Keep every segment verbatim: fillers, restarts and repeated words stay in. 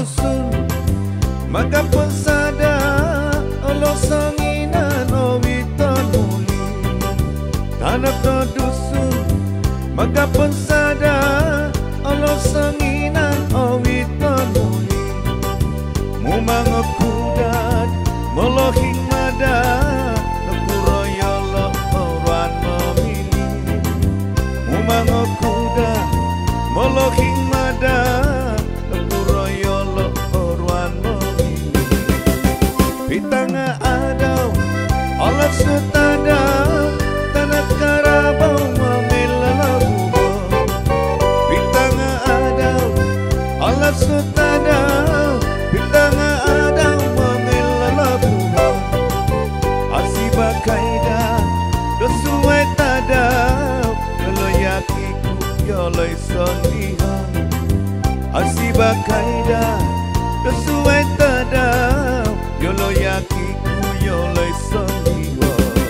dusun maka pesada olo sanginan owiton muli tanah to dusun maka pesada olo sanginan owiton muli mumang kudat molohing mada nekuroyolo oran memilih mumang kudat molohing mada nekuroyolo oran memilih pitanga adau olah sutada tanah karabau memilalabubo pitanga adau olah sutada pitanga adau memilalabubo asiba kaida dosuwe tada kalau yakiku yoloi sondiha asiba kaida dosuwe tada yolo yakiku yoloi sondiha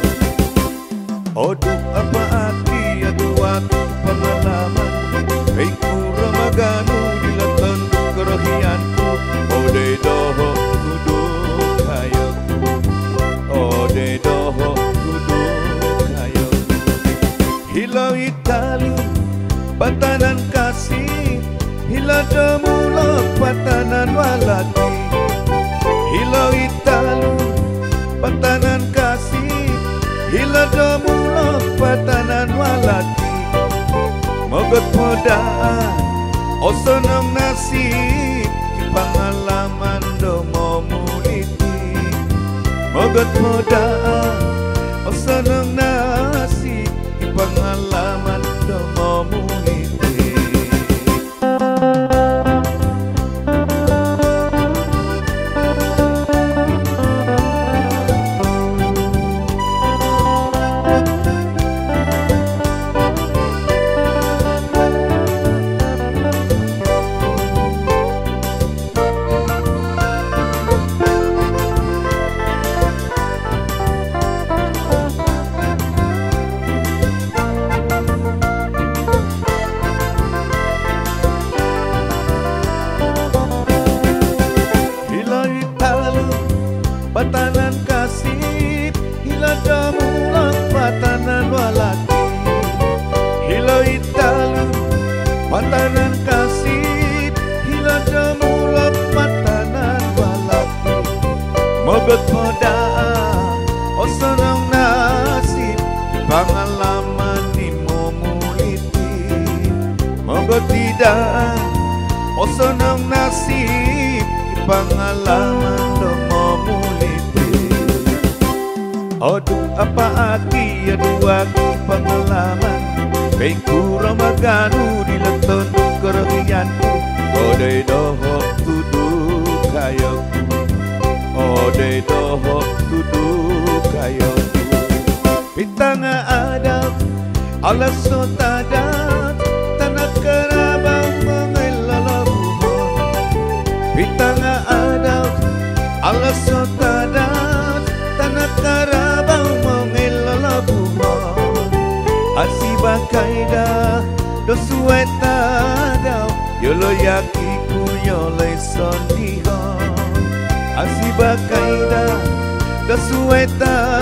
oduk apa arti aduh aku pengalaman heiku ramaganu dileton kerohianku ode doho kudu kayo ode doho kudu kayo hilau italu patanan kasih hilau demulok patanan walati hilau italu patanan kasih hilau demulok patanan walati mogot modaan osonong nasib di pengalaman domo muliti mogot modaan osonong nasib di pengalaman domo muliti patanan kasih hilau demulok patanan walati hilau italu patanan kasih hilau demulok patanan walati mogot modaan osonong nasib pengalaman di momuliti mogot tidak osonong nasib pengalaman domo muliti aduh apa aki aduh aki pengalaman bengku ramaganu dileton kerohianku ode doho tudu kayoku ode doho tudu kayoku pitanga adab alas sotadat tanah kerabang mengelalabuho pitanga adab alas sotadat tanah karabang mengelalabuho asiba kaida dosuwe tadau yolo yakiku yoloi sondiho asiba kaida dosuwe tadau